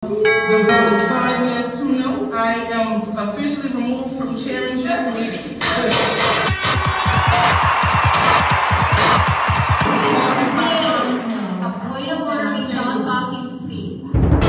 The vote is 5 yes, 2 no. I am officially removed from chairing this meeting. A point of order means all talking speak.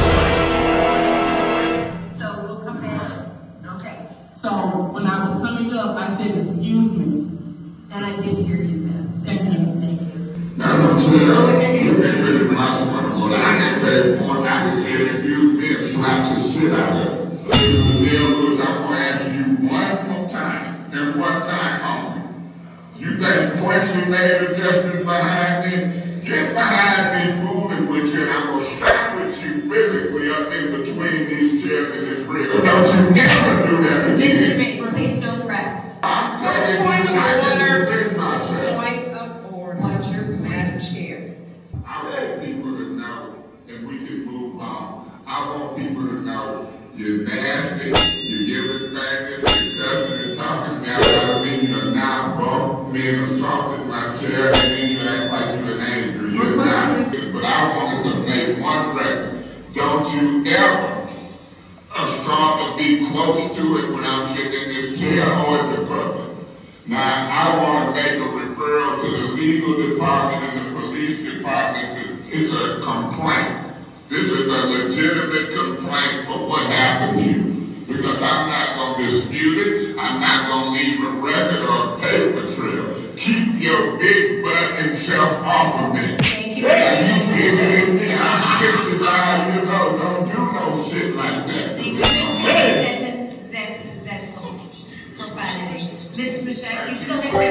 So we'll come back. Okay. So when I was coming up, I said, excuse me. And I did hear you then. Thank you. Thank you. Now, I'm saying, you can really like one, I can say, point, I can say, excuse me, and slap the shit out of it. The deal is, I'm going to ask you one more time, and one time only. You think Quincy made a distance behind me? Get behind me, moving with you, and I'm going to sandwich you physically up in between these chairs and this rig. Don't you ever do that again. Mr. Mayor, please don't rest. I'm telling you, I can defend myself. Point of order. What's your Madam Chair? I want people to know, and we can move on. I want people to know you're nasty, you're giving things, you're cussing and talking. Now I mean you're not bump me and assaulted my chair, and then you act like you're an angel. You're not. But I wanted to make one record. Don't you ever assault or be close to it when I'm sitting in this chair or in the public. Now, I want to make a referral to the legal department and the police department. It's a complaint. This is a legitimate complaint for what happened to you. Because I'm not going to dispute it. I'm not going to leave a record or a paper trail. Keep your big butt and self off of me. Thank you. And you bigger than me. I'm 65 years old. Don't do no shit like that. Thank you. That's profanity. Ms. Michelle, you still have